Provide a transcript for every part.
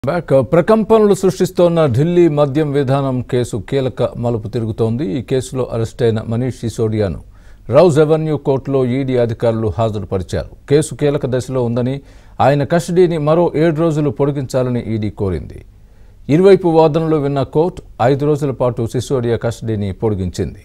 ప్రకంపనలు సృష్టిస్తోన్న ఢిల్లీ మద్యం విధానం కేసు కీలక మలుపు తిరుగుతోంది. ఈ కేసులో అరెస్ట్ అయిన మనీష్ సిసోడియాను రౌజ్ అవెన్యూ కోర్టులో ఈడీ అధికారులు హాజరుపరిచారు. కేసు కీలక దశలో ఉందని ఆయన కస్టడీని మరో 7 రోజులు పొడిగించాలని ఈడీ కోరింది. ఇరువైపు వాదనలు విన్న కోర్టు 5 రోజుల పాటు సిసోడియా కస్టడీని పొడిగించింది.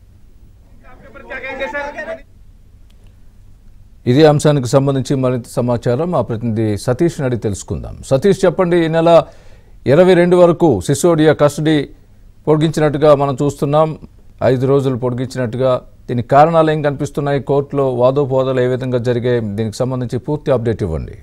ఇదే అంశానికి సంబంధించి మరింత సమాచారం మా ప్రతినిధి సతీష్ నడి తెలుసుకుందాం. సతీష్, చెప్పండి. ఈ నెల 22 వరకు సిసోడియా కస్టడీ పొడిగించినట్టుగా మనం చూస్తున్నాం. 5 రోజులు పొడిగించినట్టుగా. దీనికి కారణాలు ఏం కనిపిస్తున్నాయి? కోర్టులో వాదోపవాదాలు ఏ విధంగా జరిగాయి? దీనికి సంబంధించి పూర్తి అప్డేట్ ఇవ్వండి.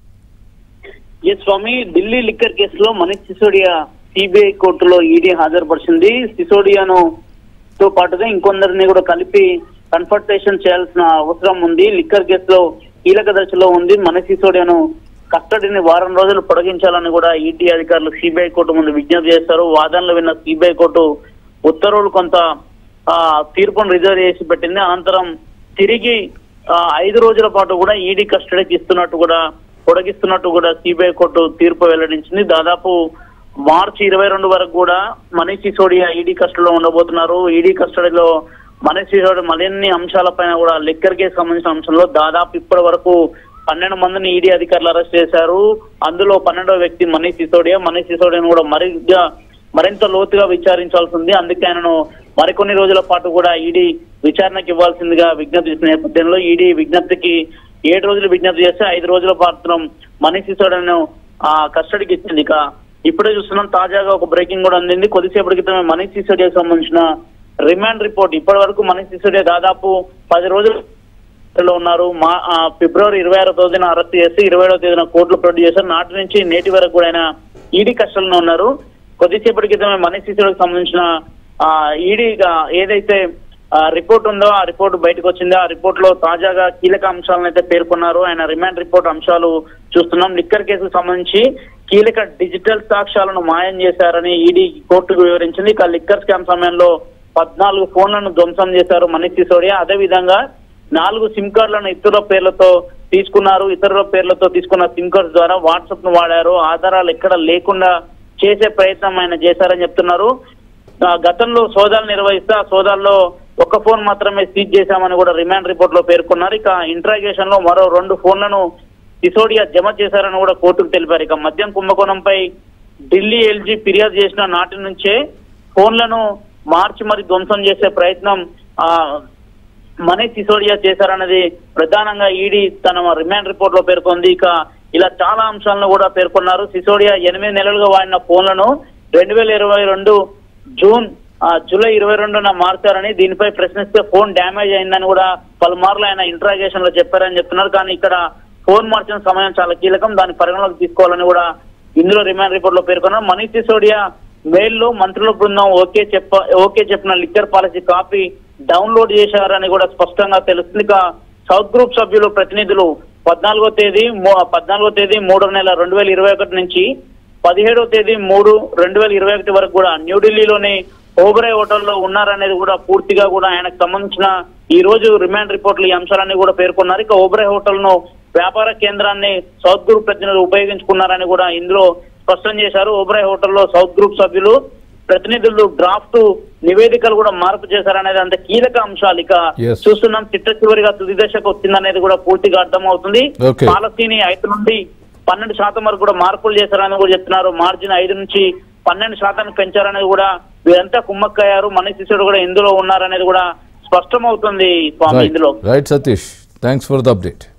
స్వామి, ఢిల్లీ లిక్కర్ కేసులో మనీష్ సిసోడియా సిబిఐ కోర్టులో ఈడీ హాజరుపరిచింది. సిసోడియాను తో పాటుగా ఇంకొందరిని కూడా కలిపి కన్ఫర్టేషన్ చేయాల్సిన అవసరం ఉంది. లిక్కర్ కేసులో కీలక దశలో ఉంది. మనీష్ సిసోడియాను కస్టడీని వారం రోజులు పొడిగించాలని కూడా ఈడీ అధికారులు సిబిఐ కోర్టు ముందు విజ్ఞప్తి చేస్తారు. వాదనలు విన్న సిబిఐ కోర్టు ఉత్తర్వులు కొంత తీర్పును రిజర్వ్ చేసి పెట్టింది. అనంతరం తిరిగి 5 రోజుల పాటు కూడా ఈడీ కస్టడీకి పొడిగిస్తున్నట్టు కూడా సిబిఐ కోర్టు తీర్పు వెల్లడించింది. దాదాపు మార్చి 22 వరకు కూడా మనీష్ సిసోడియా ఈడీ కస్టడీలో ఉండబోతున్నారు. ఈడీ కస్టడీలో మనీష్ సిసోడియా మరిన్ని అంశాలపైన కూడా లిక్కర్ కేసు సంబంధించిన అంశంలో దాదాపు ఇప్పటి వరకు 12 మందిని ఈడీ అధికారులు అరెస్ట్ చేశారు. అందులో 12వ వ్యక్తి మనీష్ సిసోడియా. మనీష్ సిసోడియాను కూడా మరింత లోతుగా విచారించాల్సి ఉంది. అందుకే ఆయనను మరికొన్ని రోజుల పాటు కూడా ఈడీ విచారణకు ఇవ్వాల్సిందిగా విజ్ఞప్తి చేసిన నేపథ్యంలో ఈడీ విజ్ఞప్తికి 7 రోజులు విజ్ఞప్తి చేస్తే 5 రోజుల పాటు మనీష్ సిసోడియాను కస్టడీకి ఇచ్చింది. ఇక ఇప్పుడే చూస్తున్నాం, తాజాగా ఒక బ్రేకింగ్ కూడా అందింది. కొద్దిసేపటి క్రితమే మనీష్ సిసోడియాకు సంబంధించిన రిమాండ్ రిపోర్ట్. ఇప్పటి వరకు మనీష్ సిసోడియా దాదాపు 10 రోజులు ఉన్నారు. ఫిబ్రవరి 26వ తేదీన అరెస్ట్ చేసి 27వ తేదీన కోర్టులో ప్రొడ్యూస్ చేశారు. నాటి నుంచి నేటి వరకు కూడా ఆయన ఈడీ కస్టడీలో ఉన్నారు. కొద్దిసేపటి క్రితమే మనీష్ సిసోడియాకు సంబంధించిన ఈడీ ఏదైతే రిపోర్ట్ ఉందో ఆ రిపోర్ట్ బయటకు వచ్చిందో ఆ రిపోర్ట్ లో తాజాగా కీలక అంశాలను అయితే పేర్కొన్నారు. ఆయన రిమాండ్ రిపోర్ట్ అంశాలు చూస్తున్నాం. లిక్కర్ కేసుకు సంబంధించి కీలక డిజిటల్ సాక్ష్యాలను మాయం చేశారని ఈడీ కోర్టుకు వివరించింది. ఇక లిక్కర్ స్కామ్ సమయంలో 14 ఫోన్లను ధ్వంసం చేశారు మనీష్ సిసోడియా. అదే విధంగా 4 సిమ్ కార్డులను ఇతరుల పేర్లతో తీసుకున్న సిమ్ కార్డ్స్ ద్వారా వాట్సాప్ ను వాడారు. ఆధారాలు ఎక్కడ లేకుండా చేసే ప్రయత్నం ఆయన చేశారని చెప్తున్నారు. గతంలో సోదాలు నిర్వహిస్తే ఆ సోదాల్లో ఒక ఫోన్ మాత్రమే సీజ్ చేశామని కూడా రిమాండ్ రిపోర్ట్ లో పేర్కొన్నారు. ఇక ఇంట్రాగేషన్ లో మరో 2 ఫోన్లను సిసోడియా జమ చేశారని కూడా కోర్టుకు తెలిపారు. ఇక మద్యం కుంభకోణంపై ఢిల్లీ ఎల్జీ ఫిర్యాదు చేసిన నాటి నుంచే ఫోన్లను మార్చి మరి ధ్వంసం చేసే ప్రయత్నం మనీష్ సిసోడియా చేశారన్నది ప్రధానంగా ఈడీ తన రిమాండ్ రిపోర్ట్ లో పేర్కొంది. ఇక ఇలా చాలా అంశాలను కూడా పేర్కొన్నారు. సిసోడియా 8 నెలలుగా వాడిన ఫోన్లను 2022 జూలై 22న మార్చారని, దీనిపై ప్రశ్నిస్తే ఫోన్ డ్యామేజ్ అయిందని కూడా పలుమార్లు ఆయన ఇంట్రాగేషన్ లో చెప్పారని చెప్తున్నారు. కానీ ఇక్కడ ఫోన్ మార్చిన సమయం చాలా కీలకం, దాన్ని పరిగణలోకి తీసుకోవాలని కూడా ఇందులో రిమాండ్ రిపోర్ట్ లో పేర్కొన్నారు. మనీష్ సిసోడియా మెయిల్లో మంత్రుల బృందం ఓకే చెప్పిన లిక్కర్ పాలసీ కాపీ డౌన్లోడ్ చేశారని కూడా స్పష్టంగా తెలుస్తుంది. ఇక సౌత్ గ్రూప్ సభ్యులు ప్రతినిధులు 14వ తేదీ 3వ నెల 2021 నుంచి 17వ తేదీ 3/2021 వరకు కూడా న్యూఢిల్లీలోని ఓబరే హోటల్లో ఉన్నారనేది కూడా పూర్తిగా కూడా ఆయనకు సంబంధించిన ఈ రోజు రిమాండ్ రిపోర్ట్లు ఈ అంశాలన్నీ కూడా పేర్కొన్నారు. ఇక ఓబరే హోటల్ ను వ్యాపార కేంద్రాన్ని సౌత్ గ్రూప్ ప్రతినిధులు ఉపయోగించుకున్నారని కూడా ఇందులో స్పష్టం చేశారు. ఓబరే హోటల్లో సౌత్ గ్రూప్ సభ్యులు ప్రతినిధులు డ్రాఫ్ట్ నివేదికలు కూడా మార్పు చేశారనేది అంత కీలక అంశాలు. ఇక చూస్తున్నాం, చిట్ట చివరిగా తుది దశకు వచ్చిందనేది కూడా పూర్తిగా అర్థమవుతుంది. పాలసీని 5 నుండి 12% వరకు కూడా మార్పులు చేశారని కూడా చెప్తున్నారు. మార్జిన్ 5 నుంచి 12% పెంచారనేది కూడా వీరంతా కుమ్మక్కయ్యారు. మనీష్ సిసోడియా కూడా ఇందులో ఉన్నారనేది కూడా స్పష్టమవుతుంది. ఇందులో right Satish, thanks for the update.